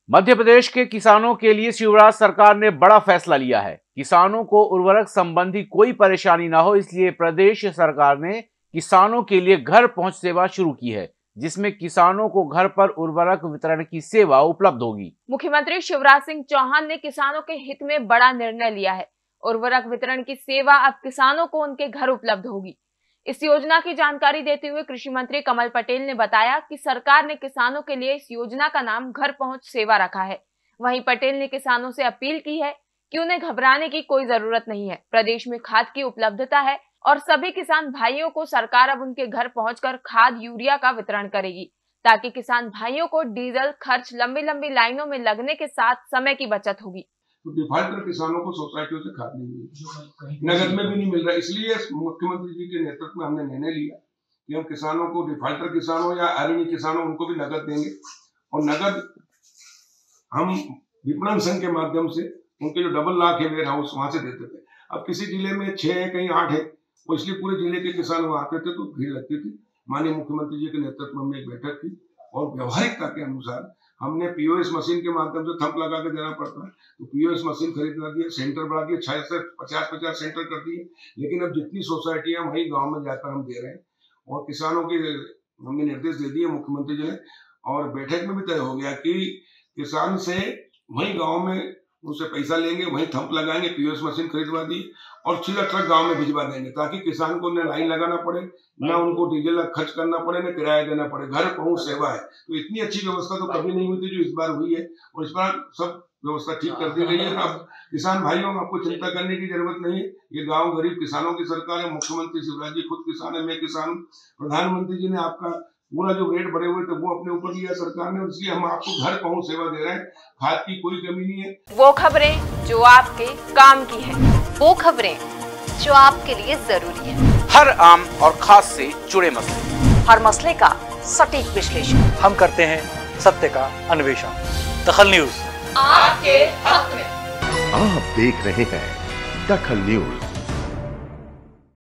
मध्य प्रदेश के किसानों के लिए शिवराज सरकार ने बड़ा फैसला लिया है। किसानों को उर्वरक संबंधी कोई परेशानी ना हो, इसलिए प्रदेश सरकार ने किसानों के लिए घर पहुंच सेवा शुरू की है, जिसमें किसानों को घर पर उर्वरक वितरण की सेवा उपलब्ध होगी। मुख्यमंत्री शिवराज सिंह चौहान ने किसानों के हित में बड़ा निर्णय लिया है। उर्वरक वितरण की सेवा अब किसानों को उनके घर उपलब्ध होगी। इस योजना की जानकारी देते हुए कृषि मंत्री कमल पटेल ने बताया कि सरकार ने किसानों के लिए इस योजना का नाम घर पहुंच सेवा रखा है। वहीं पटेल ने किसानों से अपील की है कि उन्हें घबराने की कोई जरूरत नहीं है। प्रदेश में खाद की उपलब्धता है और सभी किसान भाइयों को सरकार अब उनके घर पहुंचकर खाद यूरिया का वितरण करेगी, ताकि किसान भाइयों को डीजल खर्च, लंबी लंबी लाइनों में लगने के साथ समय की बचत होगी। तो डिफाल्टर किसानों को सोसाइटियों से खाद नहीं मिल, नगद में भी नहीं मिल रहा। इसलिए मुख्यमंत्री जी के नेतृत्व में हमने निर्णय लिया कि हम किसानों को, डिफाल्टर किसानों या आर्मी किसानों, उनको भी नगद देंगे और नगद हम विपणन संघ के माध्यम से उनके जो डबल लाख है वेयर हाउस, वहां से देते थे। अब किसी जिले में 6 है, कहीं 8 है, तो इसलिए पूरे जिले के किसान वहां आते थे तो भीड़ लगती थी। माननीय मुख्यमंत्री जी के नेतृत्व में एक बैठक थी और व्यवहारिकता के अनुसार हमने पीओएस मशीन के माध्यम से थंप लगा के देना पड़ता है, तो पीओएस मशीन खरीदना दिया, सेंटर बढ़ा दिए, 6 से 50 सेंटर कर दिए। लेकिन अब जितनी सोसाइटी है वही गांव में जाकर हम दे रहे हैं और किसानों के हमने निर्देश दे दिए मुख्यमंत्री जी ने, और बैठक में भी तय हो गया कि किसान से वही गाँव में उनसे पैसा लेंगे, वही थंप लगाएंगे, पीओएस मशीन खरीदवा दी और सीधा ट्रक गांव में भिजवा देंगे, ताकि किसान को न लाइन लगाना पड़े, न उनको डीजल खर्च करना पड़े, न किराया देना पड़े। घर पहुंच सेवा है। तो इतनी अच्छी व्यवस्था तो कभी नहीं हुई थी जो इस बार हुई है, और इस बार सब व्यवस्था ठीक कर दी गई है। अब किसान भाइयों, आपको चिंता करने की जरूरत नहीं है। ये गाँव गरीब किसानों की सरकार है। मुख्यमंत्री शिवराज जी खुद किसान है, मैं किसान हूँ। प्रधानमंत्री जी ने आपका पूरा जो रेट बढ़े हुए थे वो अपने ऊपर लिया सरकार ने, और इसलिए हम आपको घर पहुंच सेवा दे रहे हैं। खाद की कोई कमी नहीं है। वो खबरें जो आपके काम की है, वो खबरें जो आपके लिए जरूरी है, हर आम और खास से जुड़े मसले, हर मसले का सटीक विश्लेषण हम करते हैं, सत्य का अन्वेषण। दखल न्यूज आपके हक में। आप देख रहे हैं दखल न्यूज।